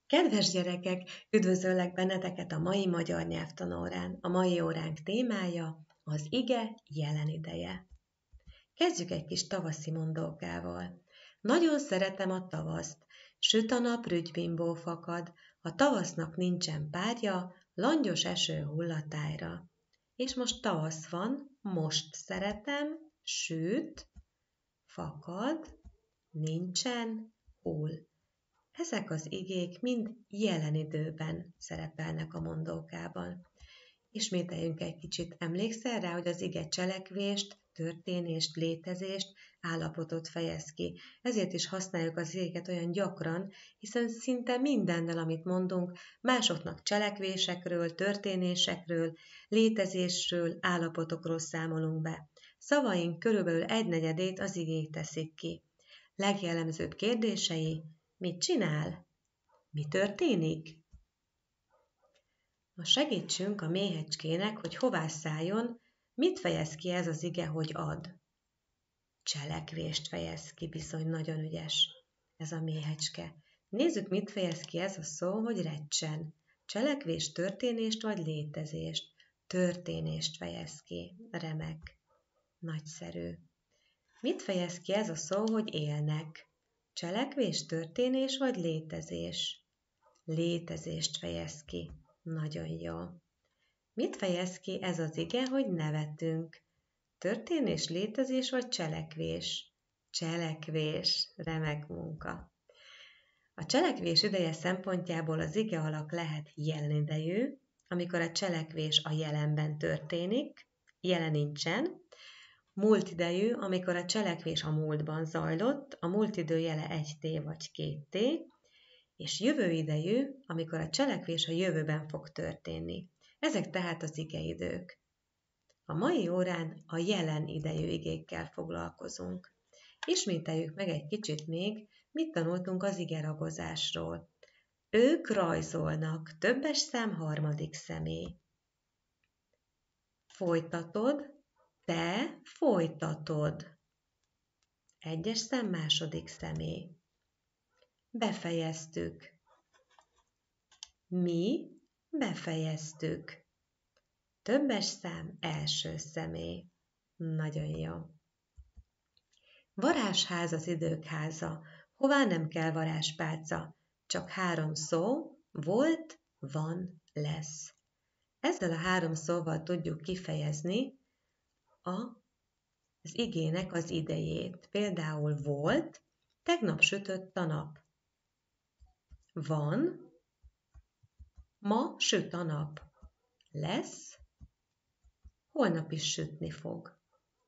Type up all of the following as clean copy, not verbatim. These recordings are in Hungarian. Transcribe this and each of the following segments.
Kedves gyerekek, üdvözöllek benneteket a mai magyar nyelvtanórán. A mai óránk témája az ige jelen ideje. Kezdjük egy kis tavaszi mondókával. Nagyon szeretem a tavaszt, süt a nap, rügybimbó fakad, a tavasznak nincsen párja, langyos eső hullatájra. És most tavasz van, most szeretem, süt, fakad, nincsen, hull. Ezek az igék mind jelen időben szerepelnek a mondókában. Ismételjünk egy kicsit, emlékszel rá, hogy az ige cselekvést, történést, létezést, állapotot fejez ki. Ezért is használjuk az igéket olyan gyakran, hiszen szinte mindennel, amit mondunk, másoknak cselekvésekről, történésekről, létezésről, állapotokról számolunk be. Szavaink körülbelül 1/4 az igék teszik ki. Legjellemzőbb kérdései: mit csinál? Mi történik? Most segítsünk a méhecskének, hogy hová szálljon, mit fejez ki ez az ige, hogy ad. Cselekvést fejez ki, bizony nagyon ügyes ez a méhecske. Nézzük, mit fejez ki ez a szó, hogy recsen. Cselekvést, történést vagy létezést? Történést fejez ki. Remek. Nagyszerű. Mit fejez ki ez a szó, hogy élnek? Cselekvés, történés vagy létezés? Létezést fejez ki. Nagyon jó. Mit fejez ki ez az ige, hogy nevetünk? Történés, létezés vagy cselekvés? Cselekvés. Remek munka. A cselekvés ideje szempontjából az ige alak lehet jelen idejű, amikor a cselekvés a jelenben történik, jelen nincsen. Múlt idejű, amikor a cselekvés a múltban zajlott, a múlt idő jele 1T vagy 2T, és jövő idejű, amikor a cselekvés a jövőben fog történni. Ezek tehát az igeidők. A mai órán a jelen idejű igékkel foglalkozunk. Ismételjük meg egy kicsit még, mit tanultunk az igeragozásról. Ők rajzolnak, többes szám, harmadik személy. Folytatod, te folytatod. Egyes szám, második személy. Befejeztük. Mi befejeztük. Többes szám, első személy. Nagyon jó. Varázsház az idők háza. Hová nem kell varázspálca. Csak 3 szó, volt, van, lesz. Ezzel a 3 szóval tudjuk kifejezni az igének az idejét. Például volt, tegnap sütött a nap. Van, ma süt a nap. Lesz, holnap is sütni fog.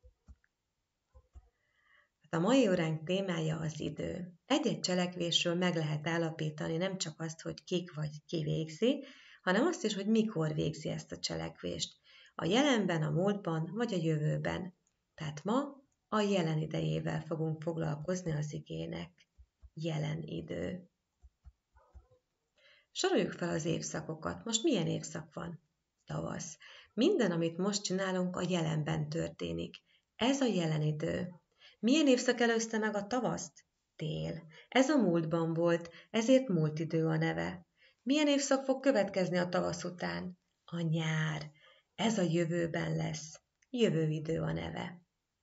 A mai óránk témája az idő. Egy-egy cselekvésről meg lehet állapítani nem csak azt, hogy kik vagy ki végzi, hanem azt is, hogy mikor végzi ezt a cselekvést. A jelenben, a múltban vagy a jövőben. Tehát ma a jelen idejével fogunk foglalkozni az igének. Jelen idő. Soroljuk fel az évszakokat. Most milyen évszak van? Tavasz. Minden, amit most csinálunk, a jelenben történik. Ez a jelen idő. Milyen évszak előzte meg a tavaszt? Tél. Ez a múltban volt, ezért múlt idő a neve. Milyen évszak fog következni a tavasz után? A nyár. Ez a jövőben lesz. Jövőidő a neve.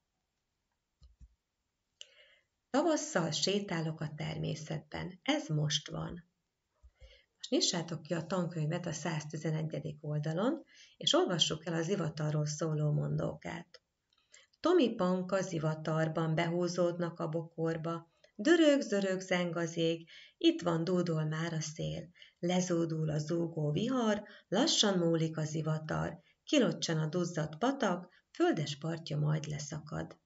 Tavasszal sétálok a természetben. Ez most van. Most nyissátok ki a tankönyvet a 111. oldalon, és olvassuk el az ivatarról szóló mondókát. Tomi Panka zivatarban behúzódnak a bokorba, dörög-zörög zeng az ég, itt van dúdol már a szél, lezúdul a zúgó vihar, lassan múlik a zivatar, kilocsan a duzzadt patak, földes partja majd leszakad.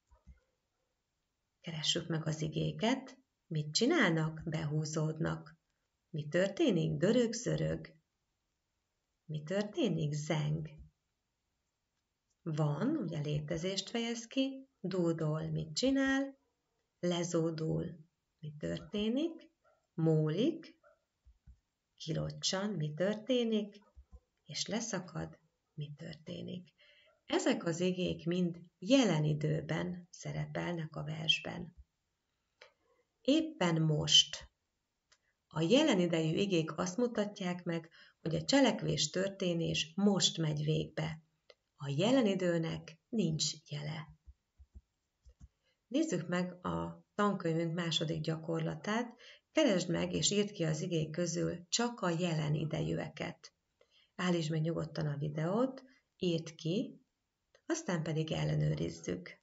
Keressük meg az igéket. Mit csinálnak? Behúzódnak. Mi történik? Dörög-zörög. Mi történik? Zeng. Van, ugye létezést fejez ki, dúdol, mit csinál, lezódul, mi történik, múlik, kilocsan, mi történik, és leszakad, mi történik. Ezek az igék mind jelen időben szerepelnek a versben. Éppen most. A jelen idejű igék azt mutatják meg, hogy a cselekvés történés most megy végbe. A jelen időnek nincs jele. Nézzük meg a tankönyvünk második gyakorlatát, keresd meg és írd ki az igék közül csak a jelen idejűeket. Állítsd meg nyugodtan a videót, írd ki, aztán pedig ellenőrizzük.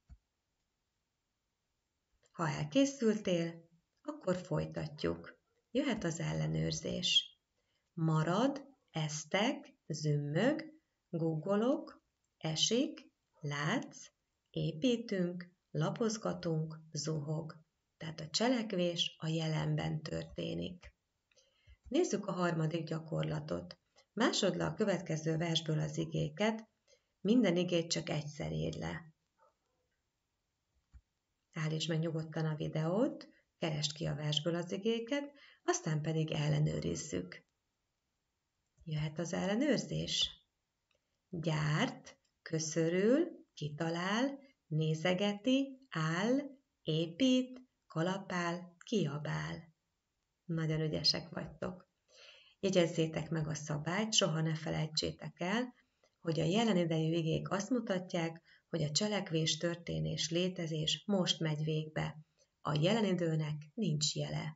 Ha elkészültél, akkor folytatjuk. Jöhet az ellenőrzés. Marad, esztek, zümmög, guggolok, esik, látsz, építünk, lapozgatunk, zuhog. Tehát a cselekvés a jelenben történik. Nézzük a harmadik gyakorlatot. Másod le a következő versből az igéket, minden igét csak egyszer írd le. Állítsd meg nyugodtan a videót, keresd ki a versből az igéket, aztán pedig ellenőrizzük. Jöhet az ellenőrzés. Gyárt, köszörül, kitalál, nézegeti, áll, épít, kalapál, kiabál. Nagyon ügyesek vagytok. Jegyezzétek meg a szabályt, soha ne felejtsétek el, hogy a jelen idejű igék azt mutatják, hogy a cselekvés, történés, létezés most megy végbe. A jelen időnek nincs jele.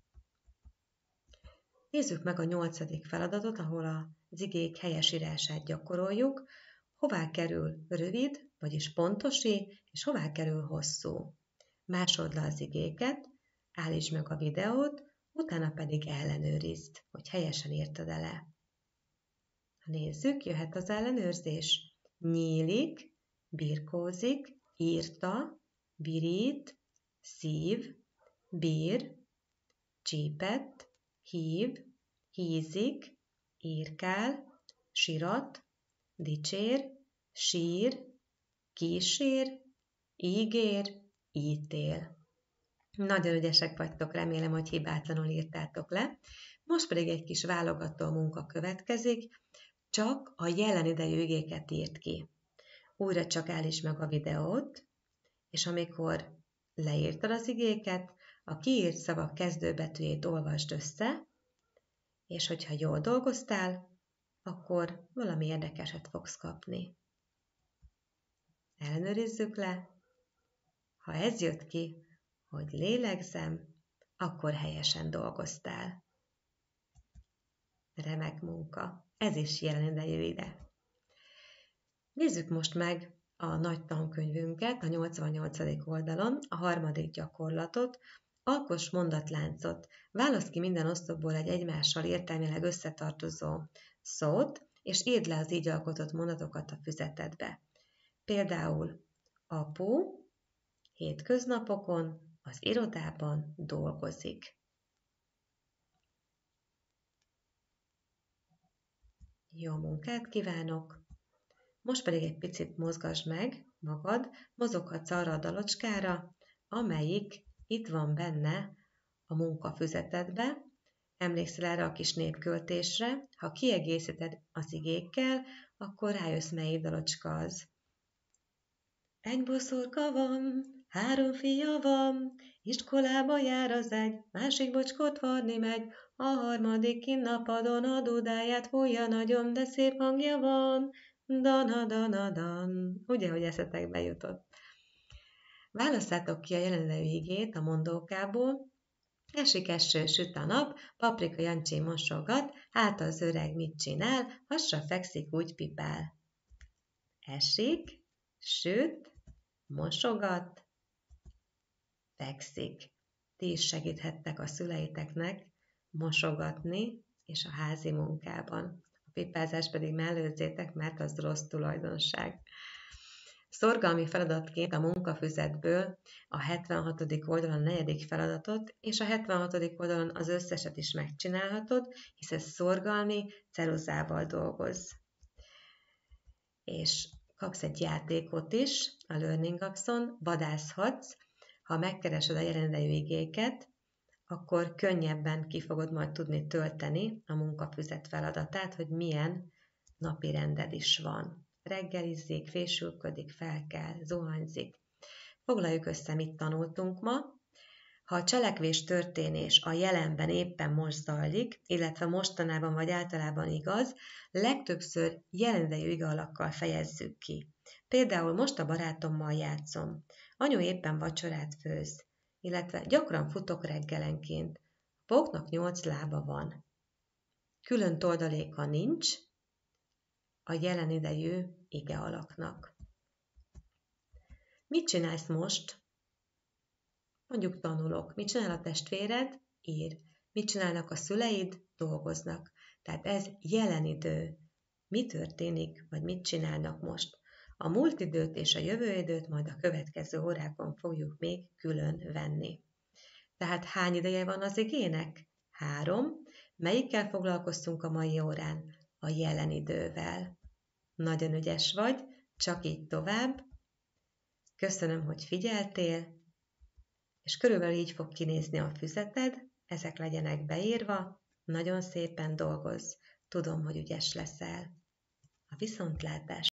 Nézzük meg a 8. feladatot, ahol az igék helyesírását gyakoroljuk. Hová kerül rövid, vagyis pontosé, és hová kerül hosszú. Másold le az igéket, állítsd meg a videót, utána pedig ellenőrizd, hogy helyesen írtad-e le. Nézzük, jöhet az ellenőrzés. Nyílik, birkózik, írta, virít, szív, bír, csípett, hív, hízik, írkál, sirat, dicsér, sír, kísér, ígér, ítél. Nagyon ügyesek vagytok, remélem, hogy hibátlanul írtátok le. Most pedig egy kis válogató munka következik, csak a jelen idejű igéket írd ki. Újra csak állítsd meg a videót, és amikor leírtad az igéket, a kiírt szavak kezdőbetűjét olvasd össze, és hogyha jól dolgoztál, akkor valami érdekeset fogsz kapni. Ellenőrizzük le. Ha ez jött ki, hogy lélegzem, akkor helyesen dolgoztál. Remek munka. Ez is jelen idejű ide. Nézzük most meg a nagy tankönyvünket, a 88. oldalon, a harmadik gyakorlatot, alkoss mondatláncot, válaszd ki minden oszlopból egy egymással értelmileg összetartozó szót, és írd le az így alkotott mondatokat a füzetedbe. Például apu hétköznapokon az irodában dolgozik. Jó munkát kívánok! Most pedig egy picit mozgasd meg magad, mozoghatsz arra a dalocskára, amelyik itt van benne a munkafüzetedbe. Emlékszel erre a kis népköltésre? Ha kiegészíted az igékkel, akkor rájössz, melyik dalocska az. Egy boszorka van, 3 fia van, iskolába jár az egy, másik bocskot varni megy, a harmadik kinn a padon a dudáját fújja nagyon, de szép hangja van, dan-dan-dan. Ugye, hogy eszetekbe jutott? Válasszátok ki a jelen idejű igét a mondókából. Esik eső, süt a nap, Paprika Jancsi mosogat, hát az öreg mit csinál, hasra fekszik, úgy pipál. Esik, süt, mosogat, fekszik. Ti is segíthettek a szüleiteknek mosogatni és a házi munkában. A pipázást pedig mellőzzétek, mert az rossz tulajdonság. Szorgalmi feladatként a munkafüzetből a 76. oldalon a 4. feladatot, és a 76. oldalon az összeset is megcsinálhatod, hisz ez szorgalmi, ceruzával dolgoz. És kapsz egy játékot is, a Learning Apps-on, vadászhatsz. Ha megkeresed a jelen idejű igéket, akkor könnyebben ki fogod majd tudni tölteni a munkafüzet feladatát, hogy milyen napi rended is van. Reggelizik, fésülködik, felkel, zuhanyzik. Foglaljuk össze, mit tanultunk ma. Ha a cselekvés történés a jelenben éppen most zajlik, illetve mostanában vagy általában igaz, legtöbbször jelenidejű igealakkal fejezzük ki. Például most a barátommal játszom, anyu éppen vacsorát főz, illetve gyakran futok reggelenként. A póknak 8 lába van. Külön toldaléka nincs a jelen idejű igealaknak. Mit csinálsz most? Mondjuk tanulok. Mit csinál a testvéred? Ír. Mit csinálnak a szüleid? Dolgoznak. Tehát ez jelen idő. Mi történik, vagy mit csinálnak most? A múlt időt és a jövő időt majd a következő órákon fogjuk még külön venni. Tehát hány ideje van az igének? 3. Melyikkel foglalkoztunk a mai órán? A jelen idővel. Nagyon ügyes vagy, csak így tovább. Köszönöm, hogy figyeltél, és körülbelül így fog kinézni a füzeted, ezek legyenek beírva, nagyon szépen dolgozz, tudom, hogy ügyes leszel. A viszontlátásra!